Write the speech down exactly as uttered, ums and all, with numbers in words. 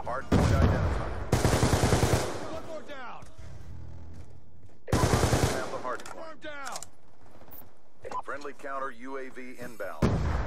Hardpoint identified. One more down. Have the hardpoint. Arm down. Friendly counter U A V inbound.